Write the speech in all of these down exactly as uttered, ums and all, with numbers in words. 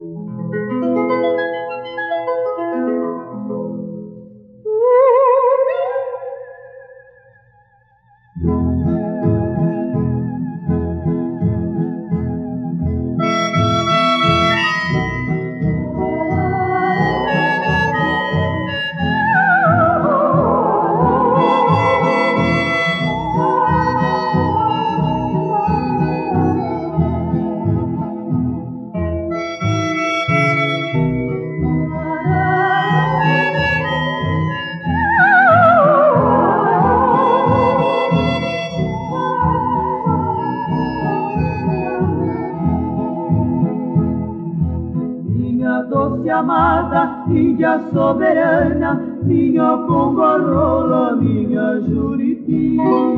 Doce amada, Índia soberana, minha pomba-rola, minha Juriti.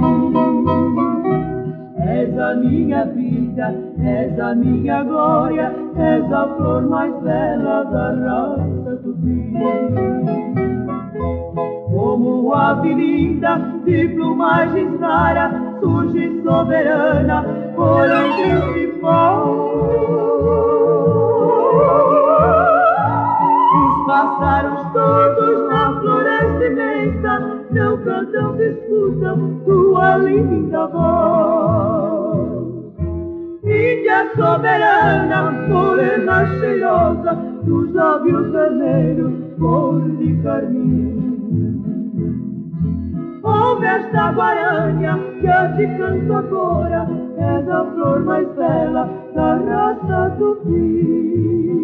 És a minha vida, és a minha glória, és a flor mais bela da raça tupi. Como ave linda, de plumagem rara, surge soberana, por entre os cipós. Pássaros todos na floresta imensa não cantam, escutam tua linda voz. Índia soberana, morena cheirosa, dos lábios vermelhos, cor de carmim. Ouve esta guaranha que eu te canto agora, és a flor mais bela da raça tupi.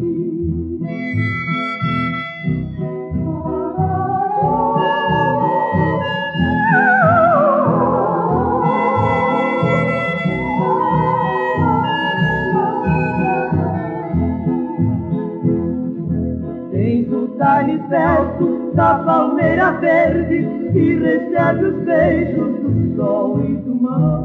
Tens o talhe certo da palmeira verde que recebe os beijos do sol e do mar.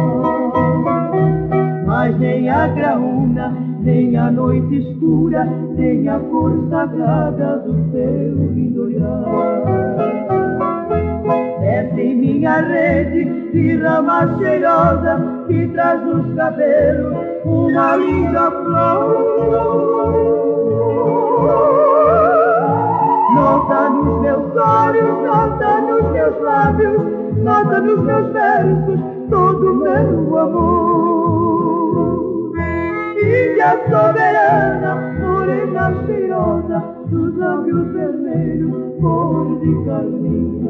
Mas nem a graúna, nem a noite escura, nem a cor sagrada do teu lindo olhar. Desce em minha rede de rama cheirosa que traz nos cabelos uma linda flor. Nota nos meus olhos, nota nos meus lábios, nota nos meus versos todo o meu amor. Índia soberana, morena cheirosa, dos lábios vermelhos, cor de carmim.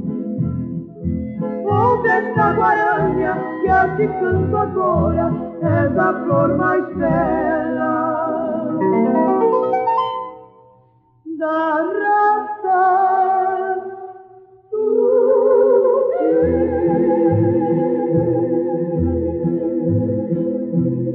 Ouve esta guaranha que eu te canto agora, és a flor mais bela da raça tupi.